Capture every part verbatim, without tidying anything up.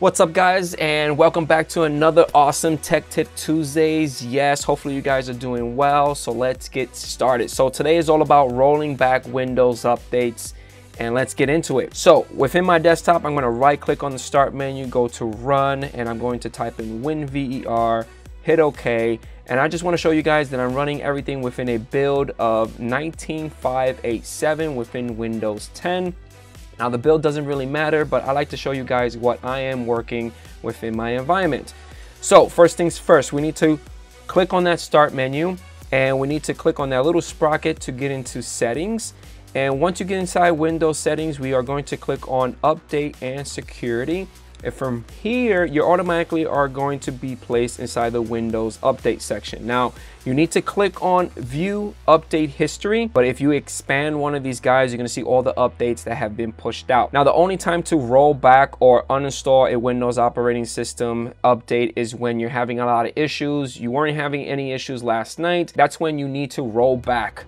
What's up, guys, and welcome back to another awesome Tech Tip Tuesdays. Yes, hopefully you guys are doing well, so let's get started. So today is all about rolling back Windows updates, and let's get into it. So within my desktop, I'm going to right click on the start menu, go to run, and I'm going to type in WinVer, hit OK, and I just want to show you guys that I'm running everything within a build of nineteen five eighty-seven within Windows ten. Now the build doesn't really matter, but I like to show you guys what I am working within my environment. So first things first, we need to click on that start menu, and we need to click on that little sprocket to get into settings. And once you get inside Windows settings, we are going to click on update and security. And from here, you automatically are going to be placed inside the Windows update section. Now, you need to click on view update history, but if you expand one of these guys, you're gonna see all the updates that have been pushed out. Now, the only time to roll back or uninstall a Windows operating system update is when you're having a lot of issues. You weren't having any issues last night. That's when you need to roll back.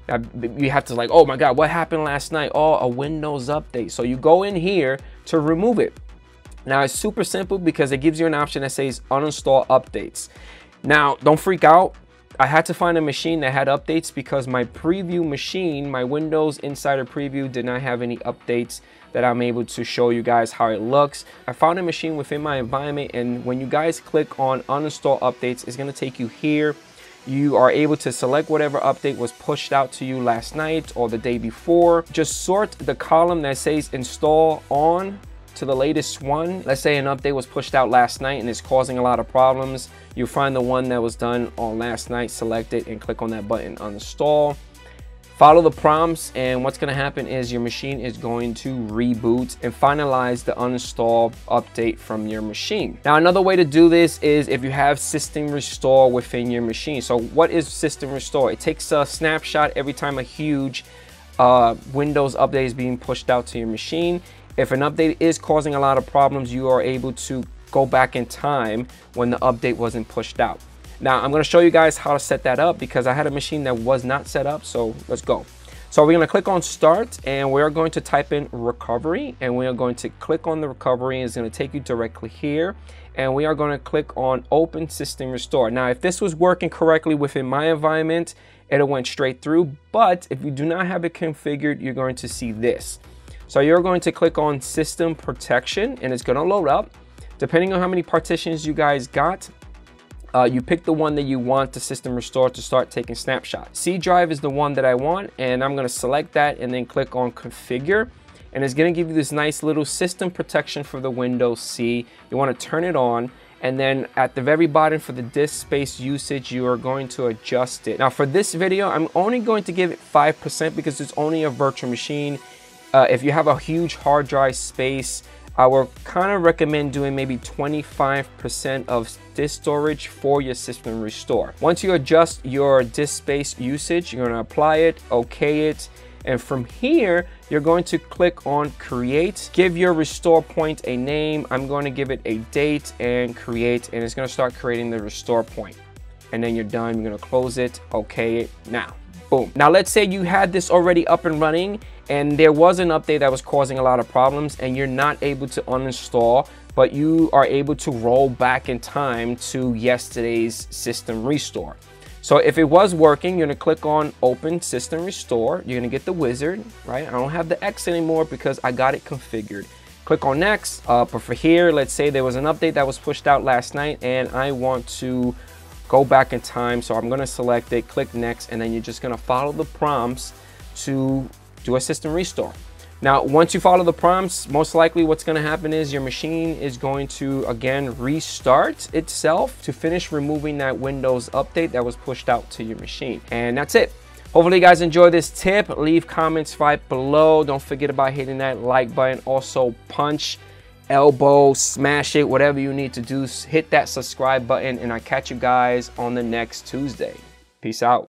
You have to like, oh my God, what happened last night? Oh, a Windows update. So you go in here to remove it. Now it's super simple because it gives you an option that says uninstall updates. Now don't freak out. I had to find a machine that had updates because my preview machine, my Windows Insider Preview, did not have any updates that I'm able to show you guys how it looks. I found a machine within my environment, and when you guys click on uninstall updates, it's gonna take you here. You are able to select whatever update was pushed out to you last night or the day before. Just sort the column that says install on to the latest one. Let's say an update was pushed out last night and it's causing a lot of problems. You find the one that was done on last night, select it, and click on that button, uninstall. Follow the prompts, and what's gonna happen is your machine is going to reboot and finalize the uninstall update from your machine. Now, another way to do this is if you have System Restore within your machine. So what is System Restore? It takes a snapshot every time a huge uh, Windows update is being pushed out to your machine. If an update is causing a lot of problems, you are able to go back in time when the update wasn't pushed out. Now, I'm gonna show you guys how to set that up because I had a machine that was not set up, so let's go. So we're gonna click on start, and we're going to type in recovery, and we are going to click on the recovery, and it's gonna take you directly here. And we are gonna click on open system restore. Now, if this was working correctly within my environment, it went straight through, but if you do not have it configured, you're going to see this. So you're going to click on system protection, and it's going to load up. Depending on how many partitions you guys got, uh, you pick the one that you want the system restore to start taking snapshots. C drive is the one that I want, and I'm going to select that and then click on configure. And it's going to give you this nice little system protection for the Windows C. You want to turn it on. And then at the very bottom for the disk space usage, you are going to adjust it. Now for this video, I'm only going to give it five percent because it's only a virtual machine. Uh, if you have a huge hard drive space, I would kind of recommend doing maybe twenty-five percent of disk storage for your system restore. Once you adjust your disk space usage, you're going to apply it, okay it, and from here, you're going to click on create. Give your restore point a name. I'm going to give it a date and create, and it's going to start creating the restore point. And then you're done. You're going to close it, okay it. Now, boom. Now let's say you had this already up and running, and there was an update that was causing a lot of problems, and you're not able to uninstall, but you are able to roll back in time to yesterday's system restore. So if it was working, you're gonna click on open system restore. You're gonna get the wizard, right? I don't have the X anymore because I got it configured. Click on next, uh, but for here, let's say there was an update that was pushed out last night and I want to go back in time. So I'm gonna select it, click next, and then you're just gonna follow the prompts to do a system restore. Now, once you follow the prompts, most likely what's going to happen is your machine is going to, again, restart itself to finish removing that Windows update that was pushed out to your machine. And that's it. Hopefully you guys enjoy this tip. Leave comments right below. Don't forget about hitting that like button. Also, punch, elbow, smash it, whatever you need to do. Hit that subscribe button, and I'll catch you guys on the next Tuesday. Peace out.